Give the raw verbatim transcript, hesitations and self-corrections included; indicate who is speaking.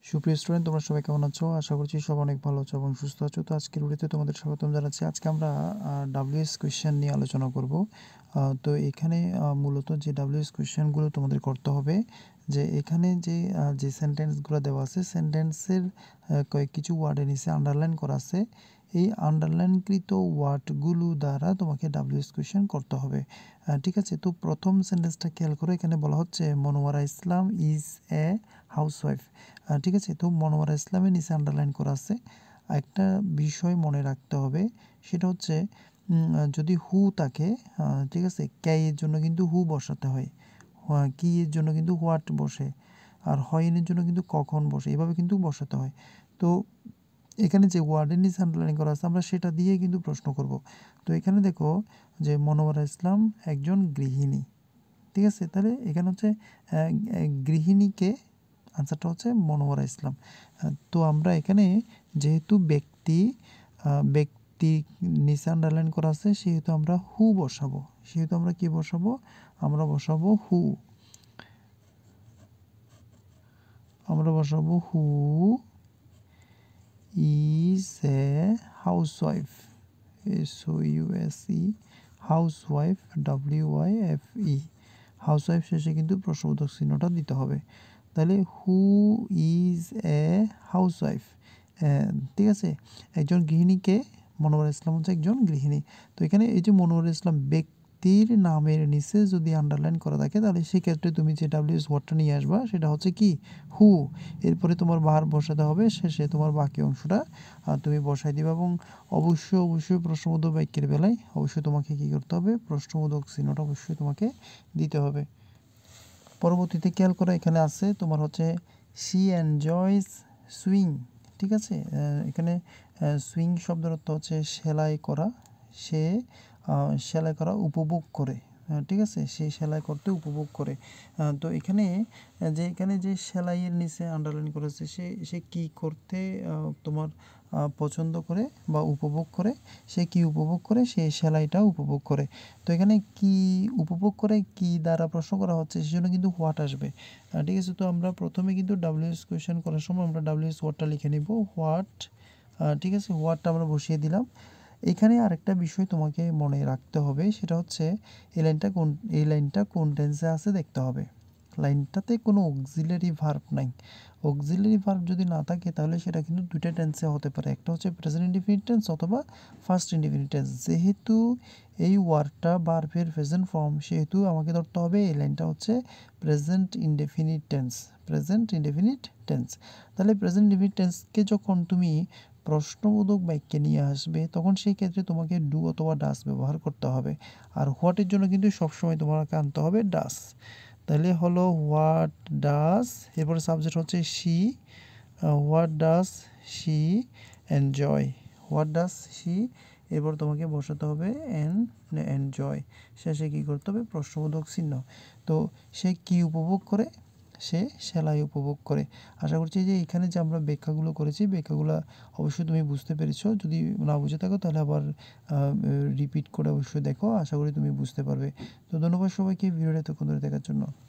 Speaker 1: সুপ্রিয় স্টুডেন্ট, তোমরা সবাই কেমন আছো? আশা করছি সব অনেক ভালো আছো এবং সুস্থ আছো। তো আজকের ভিডিওতে তোমাদের স্বাগতম জানাচ্ছি। আজকে আমরা ডাব্লিউএস কোয়েশ্চেন নিয়ে আলোচনা করব। তো এখানে মূলত যে ডাব্লিউএস কোয়েশ্চেনগুলো তোমাদের করতে হবে, যে এখানে যে যে সেন্টেন্সগুলো দেওয়া আছে, সেন্টেন্সের কয়েক কিছু ওয়ার্ডের নিচে আন্ডারলাইন করা আছে। এই আন্ডারলাইনকৃত ওয়ার্ডগুলো দ্বারা তোমাকে ডাব্লিউএস কোয়েশ্চেন করতে হবে, ঠিক আছে? তো প্রথম সেন্টেন্সটা খেয়াল করো। এখানে বলা হচ্ছে Monowara Islam is a housewife, ঠিক আছে? তো মনোয়ারা ইসলামের নিচে আন্ডারলাইন করা আছে। একটা বিষয় মনে রাখতে হবে, সেটা হচ্ছে যদি হু থাকে, ঠিক আছে, কে এর জন্য কিন্তু হু বসাতে হয়, কি এর জন্য কিন্তু হোয়াট বসে, আর হয়নের জন্য কিন্তু কখন বসে, এভাবে কিন্তু বসাতে হয়। তো এখানে যে ওয়ার্ডের নিচে আন্ডারলাইন করা আছে, আমরা সেটা দিয়ে কিন্তু প্রশ্ন করব। তো এখানে দেখো যে মনোয়ারা ইসলাম একজন গৃহিণী, ঠিক আছে? তাহলে এখানে হচ্ছে গৃহিণীকে, আনসারটা হচ্ছে মনোয়ারা ইসলাম। তো আমরা এখানে যেহেতু ব্যক্তি ব্যক্তি নিচে আন্ডারলাইন করা আছে, সেহেতু আমরা হু বসাবো। সেহেতু আমরা কি বসাবো? আমরা বসাবো হু। আমরা বসাবো who is a housewife, S O U S E, housewife, W Y F E, housewife শেষে কিন্তু প্রশ্নবোধক চিহ্নটা দিতে হবে। তাহলে হু ইজ এ হাউসওয়াইফ, ঠিক আছে? একজন গৃহিণীকে, মনোয়ারা ইসলাম হচ্ছে একজন গৃহিণী। তো এখানে এই যে মনোয়ারা ইসলাম ব্যক্তির নামের নিচে যদি আন্ডারলাইন করা থাকে, তাহলে সেক্ষেত্রে তুমি যে ডাব্লিউএস ওয়ার্ডটা নিয়ে আসবা সেটা হচ্ছে কি? হু। এরপরে তোমার বার বসাতে হবে, শেষে তোমার বাকি অংশটা তুমি বসাই দিবা। এবং অবশ্যই অবশ্যই প্রশ্নবোধক বাক্যের বেলায় অবশ্যই তোমাকে কী করতে হবে? প্রশ্নবোধক চিহ্নটা অবশ্যই তোমাকে দিতে হবে। পরবর্তীতে খেয়াল করা, এখানে আছে তোমার হচ্ছে শি এনজয়স সুইং, ঠিক আছে? এখানে সুইং শব্দের অর্থ হচ্ছে সেলাই করা। সে সেলাই করা উপভোগ করে, ঠিক আছে? সে সেলাই করতে উপভোগ করে। তো এখানে যে এখানে যে সেলাইয়ের নিচে আন্ডারলাইন করেছে, সে সে কী করতে তোমার পছন্দ করে বা উপভোগ করে, সে কি উপভোগ করে? সে সেলাইটা উপভোগ করে। তো এখানে কি উপভোগ করে কি দ্বারা প্রশ্ন করা হচ্ছে, সেজন্য কিন্তু হোয়াট আসবে, ঠিক আছে? তো আমরা প্রথমে কিন্তু ডাব্লিউএস কোয়েশ্চেন করার সময় আমরা ডাব্লিউএস ওয়ার্ডটা লিখে নিব, হোয়াট, ঠিক আছে? হোয়াটটা আমরা বসিয়ে দিলাম। এখানে আরেকটা বিষয় তোমাকে মনে রাখতে হবে, সেটা হচ্ছে এই লাইনটা কোন এই লাইনটা কোন টেন্সে আছে দেখতে হবে। লাইনটাতে কোনো অক্সিলারি ভার্ব নাই। অক্সিলারি ভার্ব যদি না থাকে, তাহলে সেটা কিন্তু দুইটা টেন্সে হতে পারে, একটা হচ্ছে প্রেজেন্ট ইনডিফিনিট টেন্স অথবা ফার্স্ট ইনডিফিনিট টেন্স। যেহেতু এই ওয়ার্ডটা ভার্বের প্রেজেন্ট ফর্ম, সেহেতু আমাকে ধরতে হবে এই লাইনটা হচ্ছে present indefinite tense, present indefinite tense. তাহলে প্রেজেন্ট ইনডেফিনিট টেন্সকে যখন তুমি প্রশ্নবোধক বাক্যে নিয়ে আসবে, তখন সেই ক্ষেত্রে তোমাকে ডু অথবা ডাস ব্যবহার করতে হবে। আর হোয়াটের জন্য কিন্তু সবসময় তোমাকে আনতে হবে ডাস। তাহলে হলো হোয়াট ডাস, এরপরে সাবজেক্ট হচ্ছে she, what does she enjoy, what does she, এরপর তোমাকে বসাতে হবে এন এনজয়, শেষে কী করতে হবে? প্রশ্নবোধক চিহ্ন। তো সে কি উপভোগ করে? সে সেলাই উপভোগ করে। আশা করছি যে এখানে যে আমরা ব্যাখ্যাগুলো করেছি, ব্যাখ্যাগুলো অবশ্যই তুমি বুঝতে পেরেছো। যদি না বুঝে থাকো, তাহলে আবার রিপিট করে অবশ্যই দেখো, আশা করি তুমি বুঝতে পারবে। তো ধন্যবাদ সবাইকে ভিডিওটা এতক্ষণ ধরে দেখার জন্য।